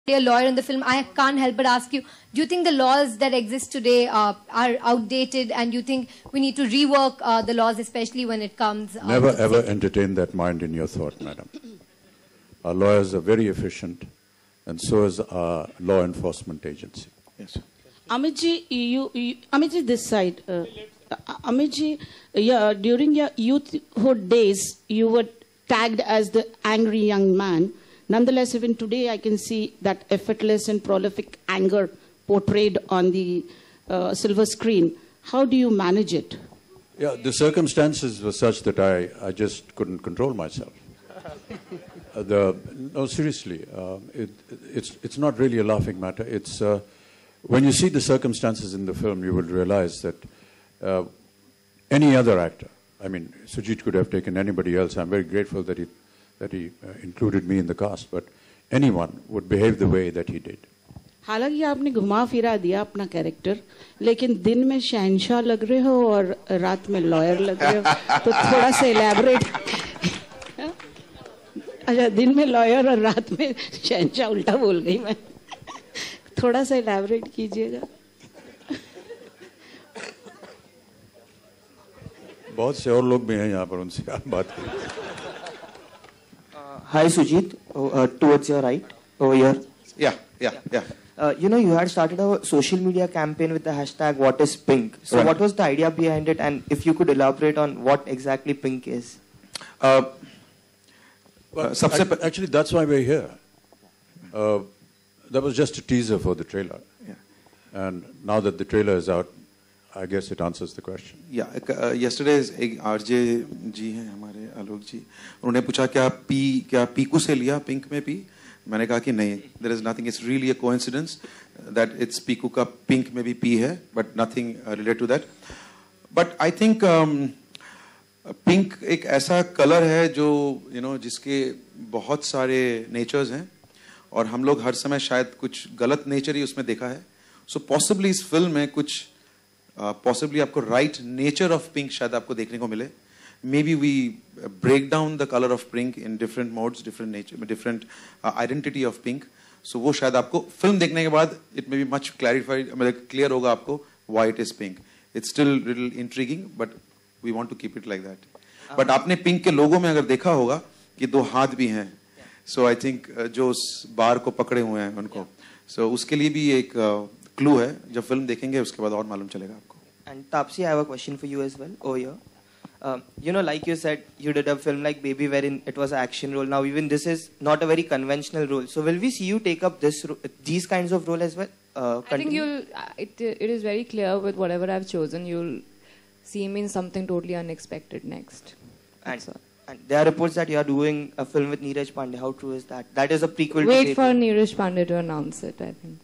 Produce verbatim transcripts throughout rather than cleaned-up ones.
a lawyer in the film, I can't help but ask you, do you think the laws that exist today uh, are outdated, and you think we need to rework uh, the laws, especially when it comes... Uh, Never ever entertain that mind in your thought, madam. Our lawyers are very efficient, and so is our law enforcement agency. Yes. Amitji, you, you, Amitji, this side. Uh, Amitji, yeah, during your youthhood days, you were tagged as the angry young man. Nonetheless, even today, I can see that effortless and prolific anger portrayed on the uh, silver screen. How do you manage it? Yeah, the circumstances were such that I, I just couldn't control myself. uh, the, no, seriously, uh, it, it's, it's not really a laughing matter. It's, uh, when you see the circumstances in the film, you will realize that uh, any other actor, I mean, Sujit could have taken anybody else. I'm very grateful that he that he uh, included me in the cast, but anyone would behave the way that he did. हालांकि आपने घुमा फिरा दिया अपना character, लेकिन दिन में शहंशाह लग रहे हो और रात में लॉयर लग रहे हो, तो थोड़ा सा इलैबोरेट. अच्छा, दिन में लॉयर और रात में शहंशाह, उल्टा बोल गई मैं. थोड़ा सा इलैबोरेट कीजिएगा. बहुत से और लोग भी हैं यहाँ पर, उनसे आप बात करें. Hi Sujit, oh, uh, towards your right, over here. Yeah, yeah, yeah. Uh, you know, you had started a social media campaign with the hashtag What is Pink? So right. What was the idea behind it, and if you could elaborate on what exactly Pink is? Uh, well, uh, actually, that's why we're here. Uh, that was just a teaser for the trailer. Yeah. And now that the trailer is out, I guess it answers the question. Yeah, uh, yesterday एक RJ ji हैं हमारे आलोक जी, उन्होंने पूछा क्या P क्या पीकू से लिया pink में पी. मैंने कहा कि नहीं, there is nothing. It's really a coincidence that it's Piku का पिंक में भी पी है, but nothing uh, related to that. But I think um, pink एक ऐसा कलर है जो you know जिसके बहुत सारे नेचर्स हैं, और हम लोग हर समय शायद कुछ गलत नेचर ही उसमें देखा है. So possibly इस फिल्म में कुछ पॉसिबली uh, आपको राइट नेचर ऑफ पिंक शायद आपको देखने को मिले. Maybe we break down the colour of pink in different modes, different nature, different identity of pink. So वो शायद आपको फिल्म देखने के बाद it may be much clarified, मतलब क्लियर होगा आपको why it is pink. It's still little intriguing, but we want to keep it like that. But आपने पिंक के लोगों में अगर देखा होगा कि दो हाथ भी हैं, सो आई थिंक जो उस बार को पकड़े हुए हैं उनको, सो so, उसके लिए भी एक क्लू है. जब फिल्म देखेंगे उसके बाद और मालूम चलेगा आपको. And Taapsee, I have a question for you as well over here. Um, you know, like you said, you did a film like Baby wherein it was an action role. Now even this is not a very conventional role. So will we see you take up this these kinds of role as well? Uh, I think you'll. It it is very clear with whatever I've chosen. You'll see me in something totally unexpected next. And, and there are reports that you are doing a film with Neeraj Pandey. How true is that? That is a prequel. Wait to for Neeraj Pandey to announce it, I think.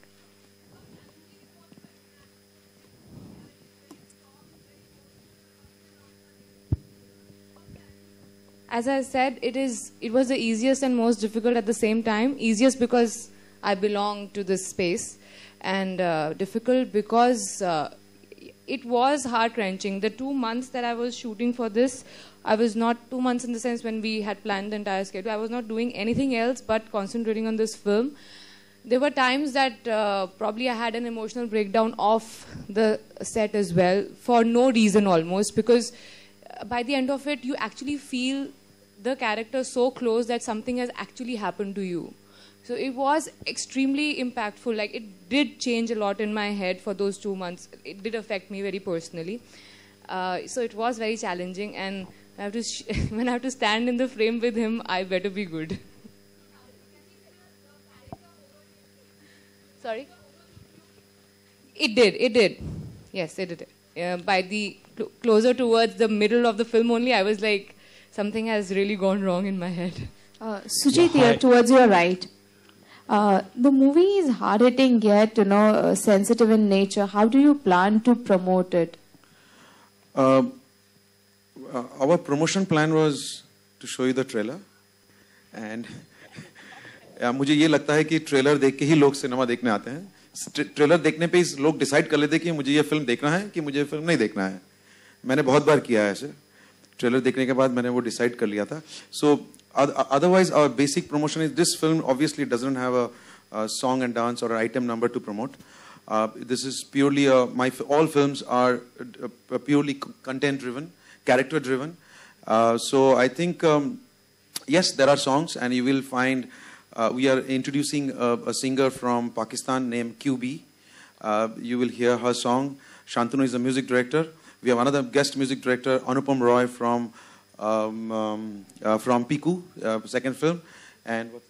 As I said, it is. It was the easiest and most difficult at the same time. Easiest because I belong to this space, and uh, difficult because uh, it was heart-wrenching. The two months that I was shooting for this, I was not two months in the sense when we had planned the entire schedule. I was not doing anything else but concentrating on this film. There were times that uh, probably I had an emotional breakdown off the set as well, for no reason almost, because by the end of it, you actually feel the character so close that something has actually happened to you. So it was extremely impactful. Like, it did change a lot in my head for those two months. It did affect me very personally. Uh, so it was very challenging, and I have to sh when I have to stand in the frame with him, I better be good. Sorry? It did, it did. Yes, it did. Uh, by the cl closer towards the middle of the film only, I was like, something has really gone wrong in my head. Uh, Sujit, here towards your right. Uh, the movie is hard-hitting yet, you know, uh, sensitive in nature. How do you plan to promote it? Uh, uh, our promotion plan was to show you the trailer, and uh, मुझे ये लगता है कि trailer देख के ही लोग cinema देखने आते हैं. ट्रेलर देखने पे लोग डिसाइड कर लेते हैं कि मुझे ये फिल्म देखना है कि मुझे फिल्म नहीं देखना है. मैंने बहुत बार किया है ऐसे. ट्रेलर देखने के बाद मैंने वो डिसाइड कर लिया था. सो otherwise our basic promotion is this film obviously doesn't have a uh, song and dance or an item number to promote. Uh, this is purely, a, my all films are uh, purely content driven, character driven. Uh, so I think, um, yes, there are songs, and you will find, uh, we are introducing a, a singer from Pakistan named Q B. Uh, you will hear her song. Shantanu is the music director. We have another guest music director, Anupam Roy from um, um, uh, from Piku, uh, second film, and what's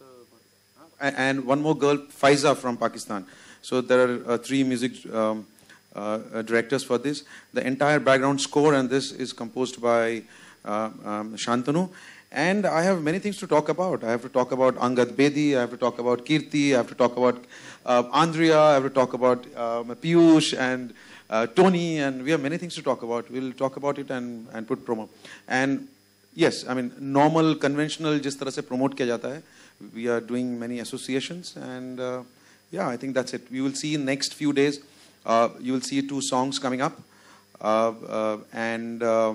the, and one more girl, Faiza from Pakistan. So there are uh, three music um, uh, uh, directors for this. The entire background score and this is composed by uh, um, Shantanu. And I have many things to talk about. I have to talk about Angad Bedi, I have to talk about Kirti, I have to talk about uh, Andrea, I have to talk about um, Piyush and Uh, Tony, and we have many things to talk about. We'll talk about it and, and put promo. And yes, I mean, normal, conventional, जिस तरह से promote किया जाता है, we are doing many associations, and uh, yeah, I think that's it. We will see in next few days, uh, you will see two songs coming up, uh, uh, and uh,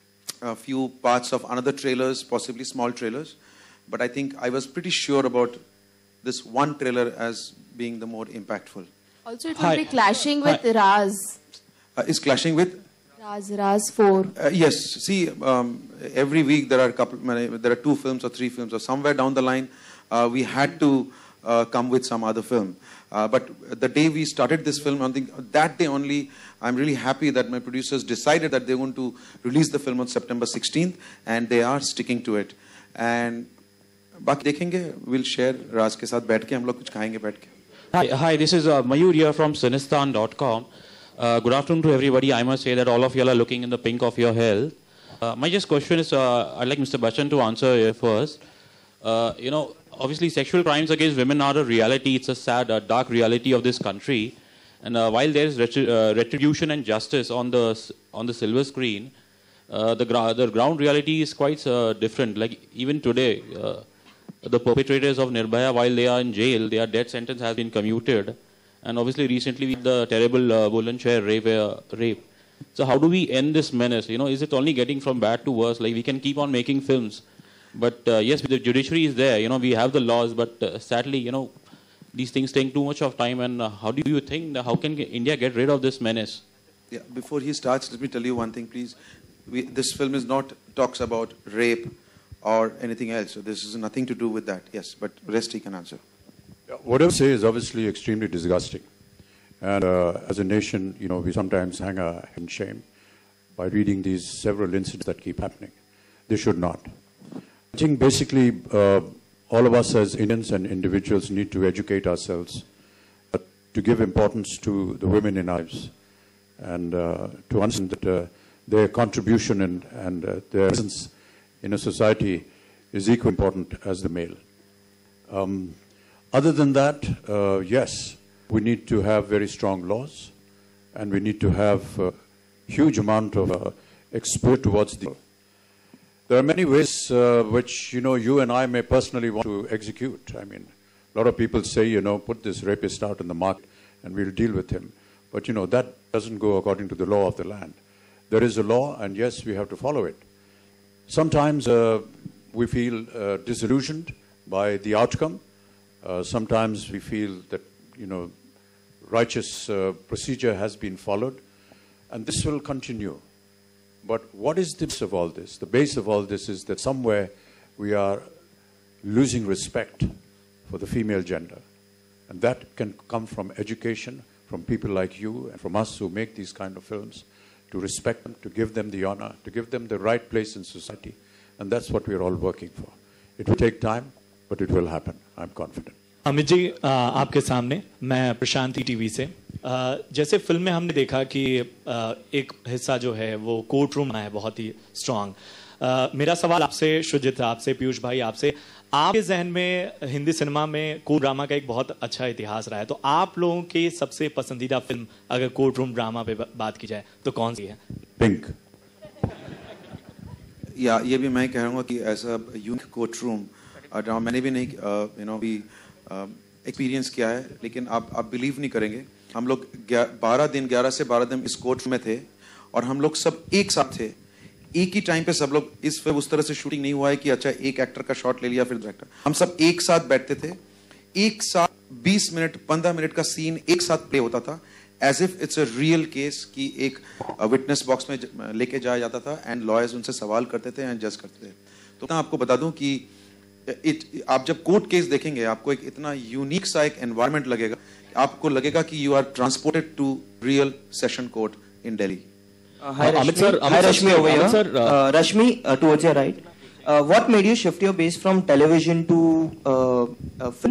a few parts of another trailers, possibly small trailers. But I think I was pretty sure about this one trailer as being the more impactful. Also, it will Hi. be clashing with Hi. Raz. Uh, is clashing with? Raz, Raz four. Uh, yes. See, um, every week there are a couple, there are two films or three films, or somewhere down the line, uh, we had to uh, come with some other film. Uh, but the day we started this film, on the, that day only, I'm really happy that my producers decided that they're going to release the film on September sixteenth, and they are sticking to it. And बाकी देखेंगे, we'll share राज के साथ बैठ के हम लोग कुछ खाएंगे बैठ के. Hi, hi, this is uh, Mayur here from Cinestan dot com. Uh, good afternoon to everybody. I must say that all of you are looking in the pink of your health. Uh, my just question is, uh, I'd like Mister Bachchan to answer first. Uh, you know, obviously sexual crimes against women are a reality. It's a sad, uh, dark reality of this country. And uh, while there is retri uh, retribution and justice on the on the silver screen, uh, the, gra the ground reality is quite uh, different. Like even today, uh, the perpetrators of Nirbhaya, while they are in jail, their death sentence has been commuted. And obviously recently with the terrible uh, Bulandshahr rape, uh, rape. So how do we end this menace? You know, is it only getting from bad to worse? Like we can keep on making films. But uh, yes, the judiciary is there. You know, we have the laws, but uh, sadly, you know, these things take too much of time. And uh, how do you think, that how can India get rid of this menace? Yeah, before he starts, let me tell you one thing, please. We, this film is not talks about rape or anything else. So this is nothing to do with that. Yes, but rest he can answer. Yeah, what I would say is obviously extremely disgusting. And uh, as a nation, you know, we sometimes hang our head in shame by reading these several incidents that keep happening. They should not. I think basically uh, all of us as Indians and individuals need to educate ourselves uh, to give importance to the women in our lives and uh, to understand that uh, their contribution and, and uh, their presence in a society is equally important as the male. Um, other than that, uh, yes, we need to have very strong laws, and we need to have a huge amount of uh, exposure towards the. There are many ways uh, which, you know, you and I may personally want to execute. I mean, a lot of people say, you know, put this rapist out in the market and we'll deal with him. But, you know, that doesn't go according to the law of the land. There is a law, and yes, we have to follow it. Sometimes uh, we feel uh, disillusioned by the outcome. Uh, sometimes we feel that, you know, righteous uh, procedure has been followed, and this will continue. But what is the base of all this? The base of all this is that somewhere we are losing respect for the female gender. And that can come from education, from people like you and from us who make these kind of films, to respect them, to give them the honor, to give them the right place in society. And that's what we're all working for. It will take time, but it will happen. I'm confident. Amit ji, आपके सामने मैं Prashanti TV से, जैसे film में हमने देखा कि एक हिस्सा जो है वो कोर्ट रूम है बहुत ही स्ट्रांग. मेरा सवाल आपसे शुजित, आपसे पीयूष भाई, आपसे, आपके जहन में हिंदी सिनेमा में कोर्ट ड्रामा का एक बहुत अच्छा इतिहास रहा है, तो आप लोगों की सबसे पसंदीदा फिल्म अगर कोर्ट रूम ड्रामा पे बात की जाए तो कौन सी है? पिंक. या ये भी मैं कहूँगा कि ऐसा यूनिक कोर्ट रूम ड्रामा मैंने भी नहीं, यू नो, भी एक्सपीरियंस किया है, लेकिन आप आप बिलीव नहीं करेंगे. हम लोग बारह दिन ग्यारह से बारह दिन इस कोर्ट में थे और हम लोग सब एक साथ थे, एक ही टाइम पे सब लोग. इस फिल्म उस तरह से शूटिंग नहीं हुआ है कि अच्छा एक एक्टर का शॉट ले लिया फिर डायरेक्टर. हम सब एक साथ बैठते थे, एक साथ बीस मिनट पंद्रह मिनट का सीन एक साथ प्ले होता था, as if it's a real case की एक विटनेस बॉक्स में लेके जाया जाता था एंड लॉयर्स उनसे सवाल करते थे एंड जज करते थे। तो मैं आपको बता दूं कि इट आप जब कोर्ट केस देखेंगे आपको एक इतना यूनिक सा एक एनवायरनमेंट लगेगा, आपको लगेगा कि you are transported to real session court in Delhi. Hi Rashmi, hi Rashmi over here. Sir, uh, Rashmi, uh, towards your right. Uh, what made you shift your base from television to uh, uh, film?